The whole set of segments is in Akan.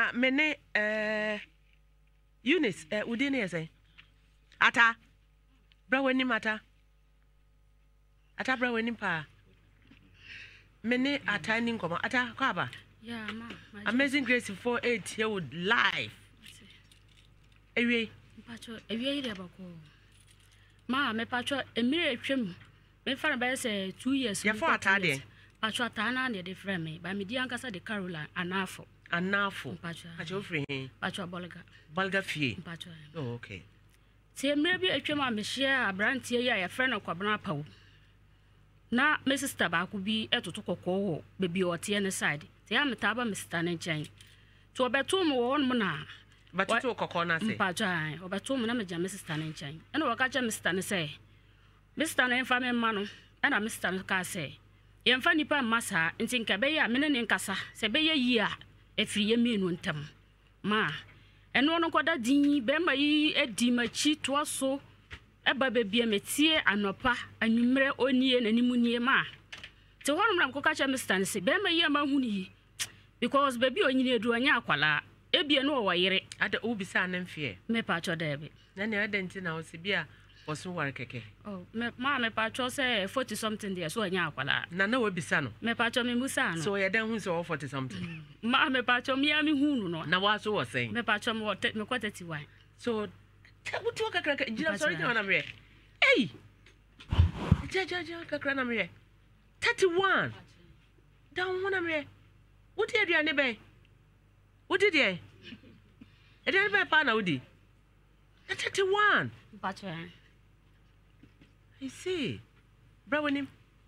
mene Eunice udini yese ata bra wani mata ata bra wani pa mene ata ni nkoma ata kwaba yeah ma Amazing Grace 48 here would live ewie pacho ewie ire bako ma me pacho emire etwem me fara ba say 2 years ya for ata de pacho ata na de different me ba me di ankasa de Caroline anafo pacho free pacho balga fie pacho oh okay ti emire bi etwem a me share abrantie ya ya friend kwabena pawo na me sister ba ku bi etoto kokko bebi ote ne side ti am taba me sister ne nchen to obeto mo won mo na batuto kokko na say pacho obeto mo na me jam sister ne nchen ena waka cha me sister ne say me sister ne fa me ma no ena me sister ka say ye mfa nipa masa nti nka be ya me ne nkasa se be ye yi a efiri ye mienu ntam ma eno no koda din be ma yi edi machi to so eba bebia metie anopa anwumre onie nanimunie ma te honum ram koka cha Mr. Nse be ma yi ma huni because baby onyini edu anya akwala ebie no wo yire ada obisa na mfie me pa cho debe na ne adenti na osibia osun war keke oh me pa cho say 40 something there so anya akwala na wobisa no me pa cho me musa no so ye dan hu so 40 something ma me pa cho mi ami hunu no na wa so wo saying me pa cho me 31 so wutu kakra jira sorry na mre hey ja kakra na mre 31 down one mre wuti aduane ben wuti de aduane ben pa na wudi 31 pacho I see bra wonim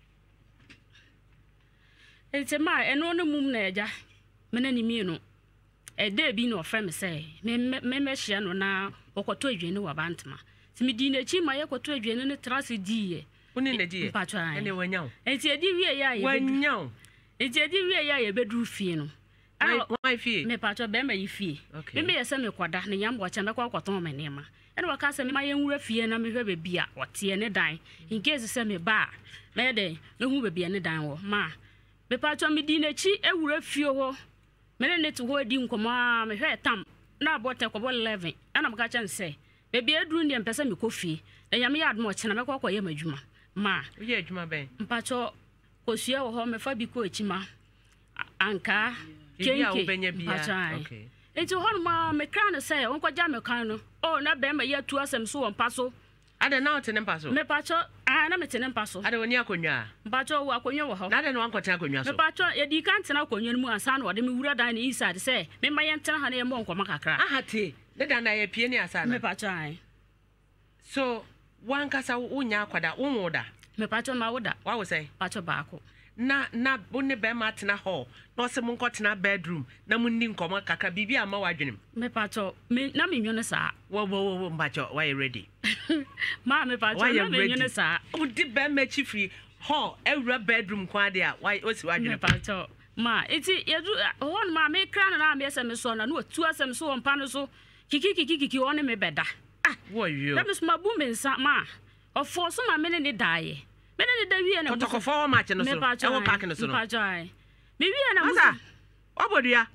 ma eno no mum na eja mena ni mienu ede bi no frame say me hia no na okoto adwene wa bantama ti me di na chi ma ye koto adwene ne trase di ye uni na di ye pacho ene wanyaw enti edi wie ya ye wanyaw enti edi wie ya ye bedru fie no why fie me pacho be ma yi fie me ye se me koda ne yam bo cha me kwa koton me nema ene waka se me ma ye nwura fie na me hwe be bia wote ne dan in case se me ba me de me hu be bia ne dan wo ma me pacho me di na chi ewura fie ho me ne to ho di nkoma me hwe tam na abote ko 11 ana mka chan se bebi edru ndi empese me kofie na yam ya admo chena me kokko ye madwuma ma ye adwuma ben mpacho kosua wo ho me fa bi ko echima anka kenke okay enti ho ma me kra no se won kwaja me kan no oh na be ma ye tu asem so won paso ada na ote ne paso me pacho na me tene paso ada woni akonwa mpacho wo akonwa wo ho na ada no ankote akonwa so me pacho ye di kan tena akonwa mu ansa na ode me wura dan ni inside se me ma ye ntena ha na ye mo nkoma kakra ahate ne dan na ye pie ni asa na me pacho so wankasa wonya akwada wonwoda me pacho ma woda wa wo say pacho baako na bonne be ma tena ho no se mun ko tena bedroom na mun ni nkoma kakra bibi ama wadwenem me pacho me na me nwene sa wo mbacho why you ready ma me pacho na me nwene sa wo di be ma chifri ho ewura bedroom kwa de a why o si wadwenem me pacho ma eti yedu ho ma me kra na me ese me so na no tu asem so won pa no so kiki won me beda wo yo na me so ma bu me nsa ma ofo so ma me ne daaye me ne da wie na kotoko fo match no so e wo park no so no me wie na musa obodua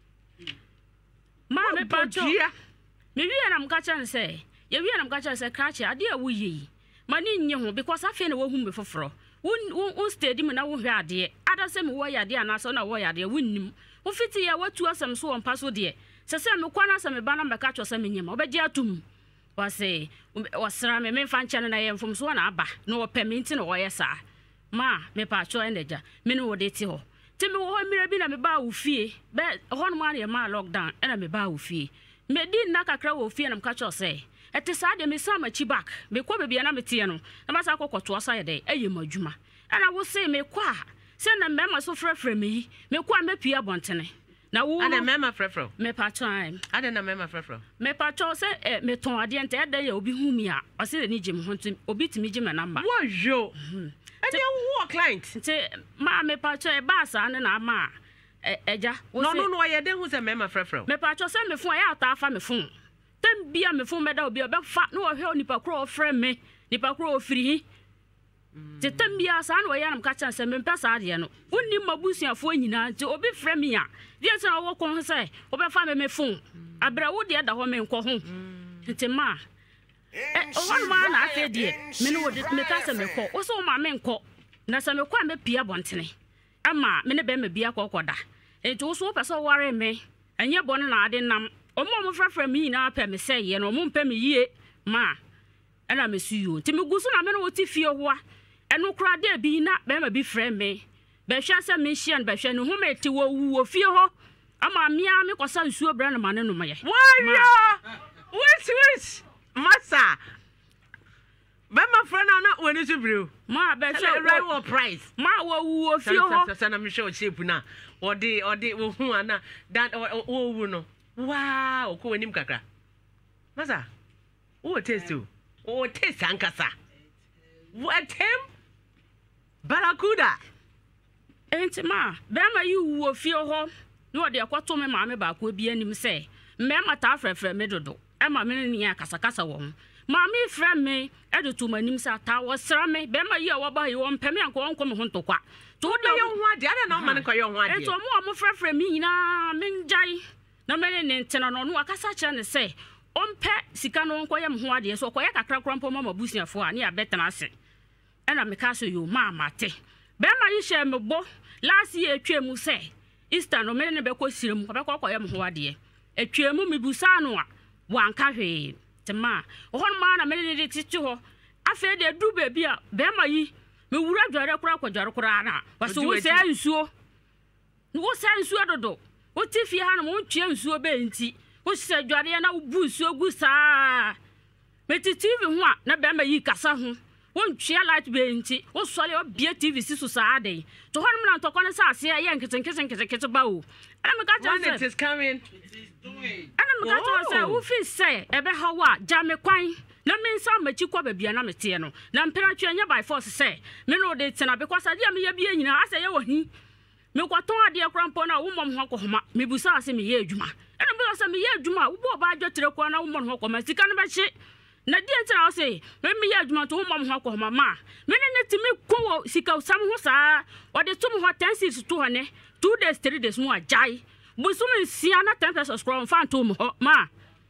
ma me pacho me wie na mka chan se ye wie na mka chan se krache ade a wo yi ma ni nye ho because afi na wo hu me foforo won stadium na wo hwe ade ada se me wo ya ade ana so na wo ya ade wonnim wo fiti ya watu asem so won paso de se me kwa na se me ba na me ka cho se me nyema obeji atum wase wasra me fa nche na ye mfom so na aba na wo permit na wo yesa ma me pa cho eneja me no wo de ti ho ti me wo mira bi na me ba wo fie be ho no ma na ye ma lockdown e na me ba wo fie me di na kakra wo fie na me ka cho se ete sa de me sa ma chi back me kwa be bia na me tie no na ma sa kokoto sa ye de eye madwuma ana wo se me kwa se na me ma so frefre me me kwa me pia bontene na wo ada mema frefro me pa time ada na mema frefro me pa cho se me ton ade ente ede ya obi hu mi a o se ni gym ho ntim obi timi gym na mba wo jo ade wo client nti ma me pa cho e ba sa na ma eja wo se no ye de hu se mema frefro me pa cho se me fun ya ata fa me fun tem bia me fun me da obi obe fa no wo hwe onipa kro o frame me nipa kro o firi Tetem bia sa na ya nam ka chan se mempa sa ade no wonni mabusuafo nyina nti obi frɛ me a dia se na wo kon se obefa me phone abra wo de da ho me nkɔ ho nti ma o ma na afa die me no wode me ka se me kɔ wo so ma me nkɔ na se me kɔ a me pia bontene ama me ne be me bia kɔkɔda nti wo so pɛ so ware me enye bɔne na ade nam omo frafra me nyina pɛ me sɛ ye no omo mpɛ me yie ma ɛna me suyo nti me gusu na me no woti fie ho a ɛno kura de bi na be ma bi frɛ me be hwa sɛ me hia no be hwa no ho me ti wo wu fie ho ama mia me kosa nsuo bra na mane no ma ye wait masa be ma frɛ na woni su brio ma be hwa right price ma wo wu fie ho sa na me hwa o shape na odi wo hu ana dan wo wu no wow ko wenim kakra masa wo taste o taste ankasa what him Barakuda enti ma be ma yi wu fie ho no de akoto me ma me ba ko bi anim se me ma ta frɛfrɛ me dodo e ma me ne akasa kasa wo ma me frɛ me e do to manim sa ta wo sra me be ma yi a wo ba yi wo mpɛ me anko won ko me ho ntokwa to de yo ho ade ade na ma ne ko yo ho ade enti mo frɛfrɛ me nyina me njai na me ne ntena no no akasa kyerɛ ne se ompɛ sika no nko ye me ho ade so ko ye kakra krampo ma mabusiafo a ne ya betena ase ena me ka so yo ma mate be ma yi hye me bo last year twemu se Easter no me ne be ko sirem ko be ko ye me ho ade etwemu me busa no a wanka hwe tema ohon ma na me ne de titi ho afa de du ba bi a be ma yi me wura dware kura kwadware kura na waso wo se ansuo wo se ansuo dodo wo ti fie ha no wo ntwe ansuo be nti wo se dware na wo bu nsuo gu saa me ti TV ho a na be ma yi kasa ho won twa light be nti wo sole obie TV si so saa dey to hono na ntokọ ne sa ase ya nkete ba o ana me ka tell it is coming it is doing ana me ka tell say wo fi say ebe ha wa ja me kwan na me nsa machi kwa babia na mete no na mpera twa nya by force say me no dey tena because ade me ya bia nyina ase ye wo hi me kwaton ade krampo na wo mom ho akoma me busa ase me ye adwuma ana me busa me ye adwuma wo bo ba adwotere kwa na wo mom ho akoma sika ne ba hye na die ntina o say me ye adwuma to mom ho akoma ma me ne timi ko sika sam ho saa o de tum ho 10 to ho ne 2 days 3 days mu ajai busu me sia na 10 pesos scroll fan to ho ma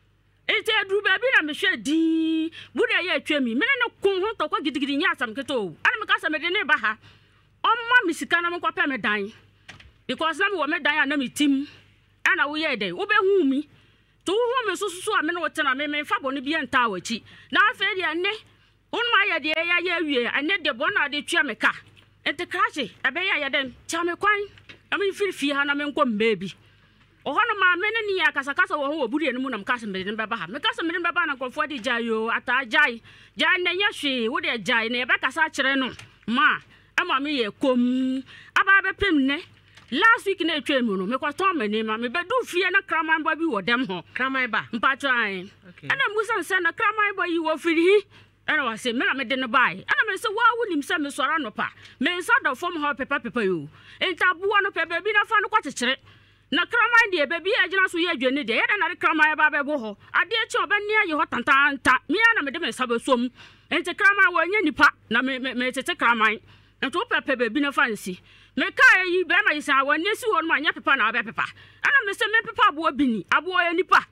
ete adru ba bi na me hwe din bu de ye atwa mi me ne ko ho to ko gidigidi nya asam keto ana me ka sa me de ne ba ha o ma me sika na me ko pe me dan because na me wo me dan na me tim ana wo ye dey wo be hu mi to hu me susu a me no tena me fa boni bi enta wachi na afa de ne on ma ye de ya wie ane de bona de twa me ka ente krache ebe ya den cha me kwan am fi ha na me nko mbebi o hono ma me ne ni akasa kasa wo ho oburi enu mu na mkasa me de ne beba ha me kasa me de beba na kofo de jayo ata jai ne nya hwe wo de jai ne ebe kasa kire no ma ama me ye kom aba be pem ne last week na etwa mu no me kwaton mani ma me bedu fie na kraman ba bi wo dem ho kraman ba mpatran okay ana musan se na kraman ba yi wo firi ana wa se me na me de ne bai ana me se wa wunim se me sora no pa me nsa do fom ho pepa yo enta buwa no pe bi na fa no kwakyekere na kraman de be bi agina so ye adwane de ye na kraman ba be bo ho ade echi obani aye ho tantanta me na me de me saba som enta kraman wa nya nipa na me tete kraman ento pepa be bi na fa nsi me ka yi be ma yisa wani si won ma nya pepa na be pepa ana me se me pepa abo bini abo ya nipa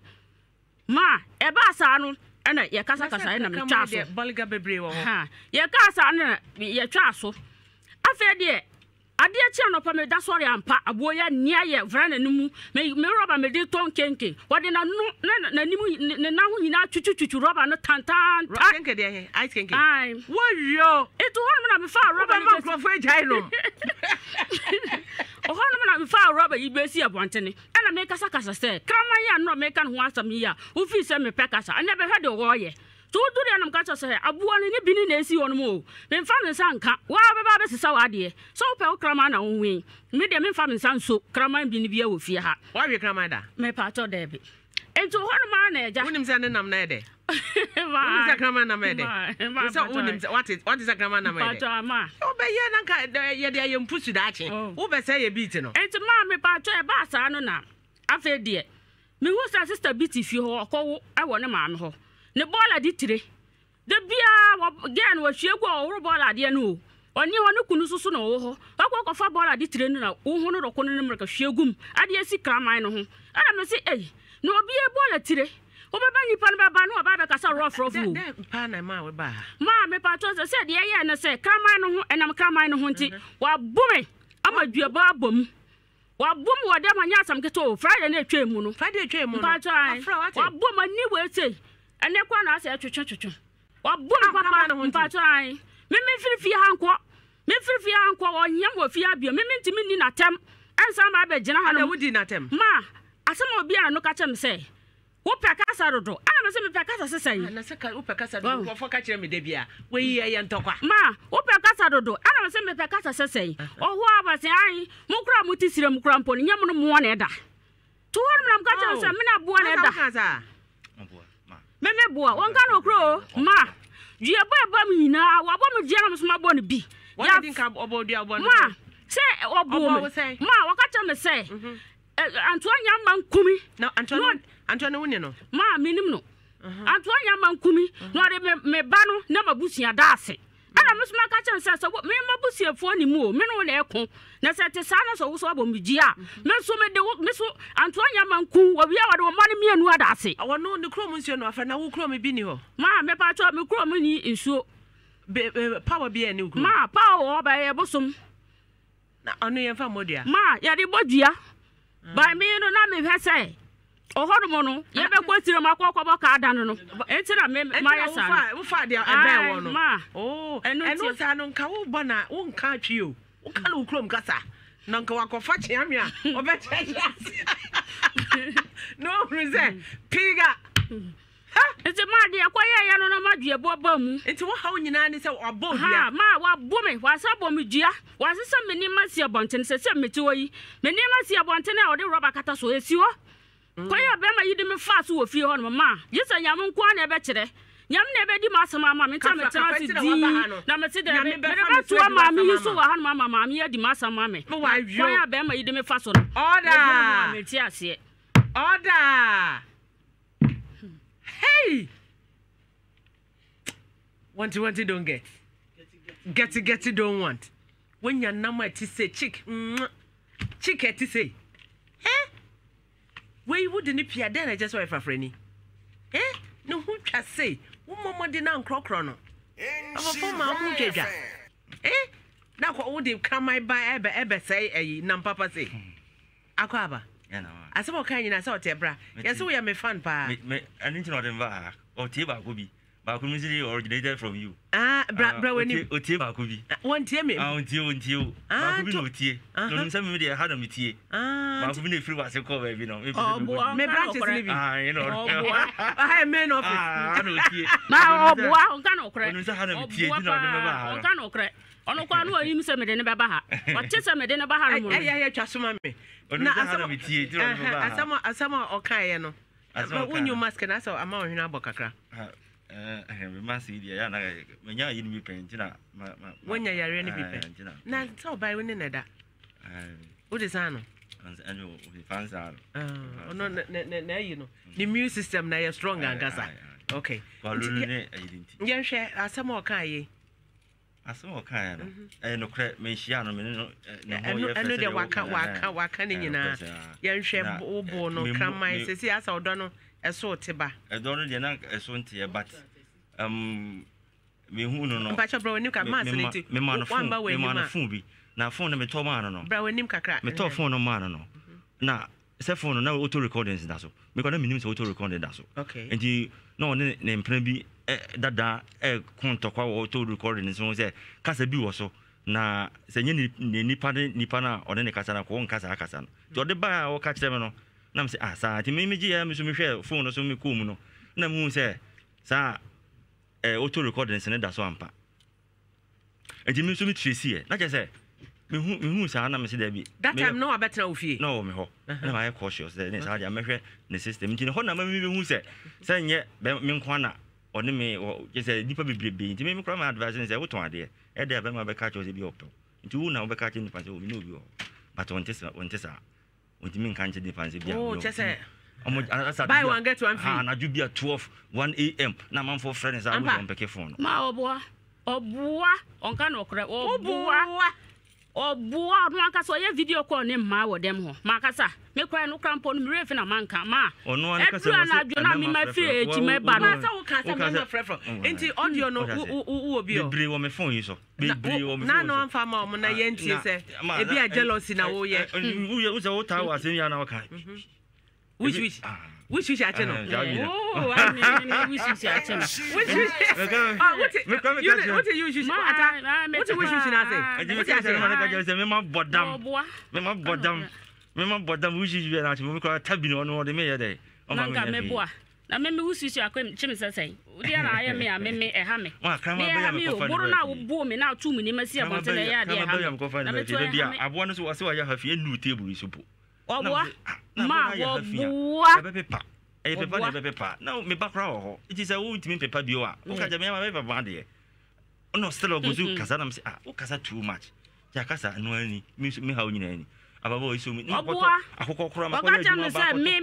ma e ba sa no ana ye kasa na me twa so baliga bebre wo ha ye kasa na ye twa so afa de ade achi anopa me da sori ampa abo ya nia ye vra na nimu me roba me de ton kenke wode na no na nimu na ho nyina twutwutwu roba no tantan kenke de ice kenke ai wo yo eto hono na me fa roba ma krofo ejai no o hono na me fa roba yi besi abontene ana me kasa se krama ya no me kan ho asam ya wo fi se me pekasa ana be hwede wo ye to dure na mkacha se abuwa ne bini na esi wono mo me mfa me sanka wa be ba be sesa wa de so pe o krama na wonwe me de me mfa me sanso krama bini bia wo fie ha wa we krama da me pa to de bi ento hono ma na eja wonim se ne nam na ede wonim se krama na ede so wonim se what is a krama na ede pa to ma o be ye na ka ye de ye mpusu da ache wo be se ye beat no ento ma me pa to e ba sa no na afa de me hu sister beat fie ho okowo e wo ne ma me ho ne bola di tire The beer again was she go over ball at the end. Oni hono kunu susu na wo ho akwa fa ball adi tire na wo hono do kono ne mreka hwegum adi asi kraman no ho ana me se no obi e ball tire wo beba nipa no baba no baba ka sa rough pa na ma we ba ma me pa to se de ye na se kraman no ho enam kraman no ho nti wa bume amadua ba bom wa bom wo de manya asam keto Friday na etwa mu no Friday etwa mu no wa bom ani we sei ene kwa na ase twetwetwetwe wa bom papa no ho nti me free hanko me free hanko onyam wo fie abio me ntimi ni natem ensa ma be gina ha no wudi natem ma asema obi a no ka chem se wo pekasa dodo ana me se me pekasa sesai na se ka wo pekasa dodo wo foka kire me de bia we yi ye ntokwa ma wo pekasa dodo ana me se me pekasa sesai oho abase ai mo kura mutisire mo kura mpo nyam no mo na eda to hon nam ka chem se me na boa na eda me boa won ka no kro ma Dia ba mi na wa bo mi dia na so ma bo ne bi ya din ka obo dia obo ma se obo ma wa ka cha me se Antoine man kumi na Antoine woni no ma minim no Antoine man kumi no re me ba no na mabusia da ase ana me so ma ka cha se me mabusia fo ni mu o me no na ekon na se te sa na so wo so abo mi dia me so me so Antoine man kum wa bia wa de mo ne mienu ada ase wo no ne krom nsuo no afa na wo krom bi ni ho ma me pa cho me krom ni nsuo power bia ni krom ma power ba ye bosom na anu ye fa modua ma ya de bodua ba mi no na me hwese ohodo no ye be kwatire makwa bo ka ada no entira me ma ya sa wo fa de ebe wo no oh enu sa no nka wo bo na wo nka atwi o wo ka na wo krom kasa na nka wakofa chiame a obeche no reason piga Enti ma de akoye ya no na madue boba mu enti wo hawo nyina ni se obo dua ha ma wa bome wa sa bom dua wa se me ni ma si abonten se meti wo yi me ni ma si abonten e o de rubber kata so esi ho koye be ma yidi me fa so wo fie ho no ma yesa nyam nko na e be kire nyam na e be di ma asama ma me ta me tra si di na me se de me ba to ma me yi so wa ha no ma me di ma asama me koye be ma yidi me fa so no order me ti ase order hey want don't get don't want when your number to say chick to say where you wouldn't appear then I just wife a friendly no who can say woman did not crocrono now what would you come my by ever say a nam papa say Aquaba I saw kind I saw Tebra yes we are me fun pa I need to know them or Tiba could be but originated from you bra when you Tiba could be one tear me until no tea no some media had a meteor but we need free was a cover you know me branches living you know I have men of now boa cannot cry cannot cry ono kwa no yim se me de ne beba ha o che se me de ne ba ha no ya twasoma me na asama o kan ye no but when you mask na so ama ohwena abokakra we must see ya na menya yi ni pen tina wonya yare ni bi pen na so bai woni ne da what is ano and we fans are no na you know the immune system na you strong and gasa okay ya hwe asama o kan ye asema kan no no kre me hia no me no eno de waka ni nyina ya hwe obo no kraman sesi asa odo no eso teba edo no de na eso ntie but me hu no no ba cha bro ni ka ma select me ma no phone bi na phone na me to ma no bra wanim kakra me to phone no ma no na se phone no na auto recordings da so me ko na minim se auto recording da so okay enti no ne mpran bi dada kontokwa auto recording so say kasa bi wo so na se nye nipa na one ne kasa na ko nkasa no to de ba wo ka kire me no na me say sa ti me gi ya me so me hwe phone no so me ko mu no na mu say sa auto recording se ne da so ampa enti me so me trace e na je say me hu sa na me say da bi that time no abetra ofie no me ho na ma cautious ne sa ja me hwe ne system enti ho na ma me hu say nye me nkwa na one me je say nipa bebrebe enti me kra ma advise say wo ton ade e dey be ma be catch us bi opto enti wo na wo be catch nipa say wo no bi o but on tesa enti me kan che nipa say bia oh je say Buy one get one free. And I do be at 12 1 a.m. Now man for friends I will on phone. Ma oboa on kan okre oboa no aka so ye video call ne ma wo dem ho ma kasa me kwa no krampo no me refi na manka ma ono an kasa na adwo na me ma fi eji me ba no sa wo kasa me ma frefro enti audio no wo obi o bebre wo me phone yi so bebre wo me phone na no amfa ma mo na ye ntie se e bi a jealousy na wo ye wo se wo ta wa se ya na wo kan which channel? Oh, I wish you channel. What you use? What wish you na me kwa tabi no de me ye dey. Nanga me boa. Na me wish you akwem chim sesai. Odi na aye me e ha me. Wa kran ma ba ya me ko fa. Boro na wo bo me na tu me ni masi abonte na ya de ha. Na me to bia abo no so wase wa ya ha fie nu table so po. Oboa ma oboa pepa e pepa na pepa na me bakra ho it is a wo ntimi pepa bio a o ka ja me ma pepa de no still go zu kasa na me say o kasa too much ya kasa no ani me ha onyina ani ababo iso me akoko kora ma kwa ya say me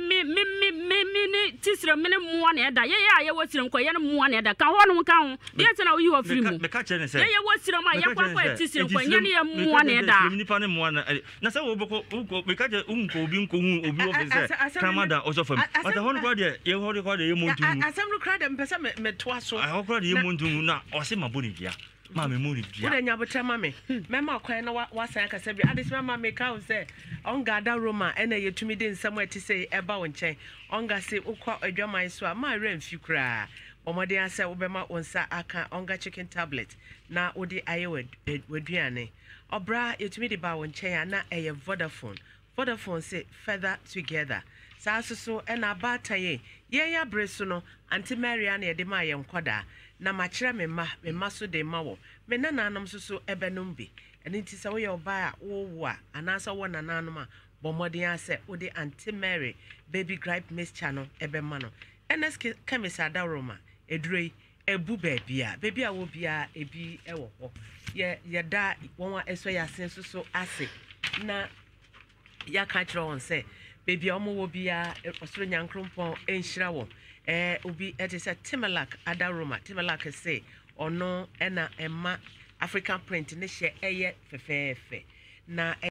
ni tisira me ne muwa na eda ye ya wosira mko ye ne muwa na eda ka ho no ka ho de ye na wo yi wo free mu me ka che ne say ye wosira ma ye kwa tisira mko ye ne ye muwa na eda me nipa ne muwa na say wo boko me ka je unko obi wo fe say kamada also for but ho no kwa de ye ho de kwa de ye montu asem no kra de mpesa me to aso ho kwa de ye montu na o se maboni bia ma me mo ni bia wo nya botra ma me mema kwan na wasan akasa bi adis mema me ka say onga da Roma ena yetumi de nsam ati say eba wo nchen onga se ukwa adwaman so a ma remfi kra omode ase wo bema onsa aka onga chicken tablet na odi aye waduane obra yetumi de ba wo nchen na eye Vodafone say feather together sa so ena bataye ye ya breso no anti Maria na de ma ye nkoda na machira me ma so de ma wo me nananom so ebenum bi eni ti se wo ye oba a wo a anasa wo nananom a bomodin ase wo de anti Mary baby gripe mixture no ebema no NSK chemist da Roma edurei ebu baby a wo bia ebi ewo ho ye da won eso ya sen so ase na ya ka kire won se baby omo wo bia osoro nyankrompon enhira wo obi it is a Timelak Adaroma Timelak say ono ena emma African print ne hye eye fefefe na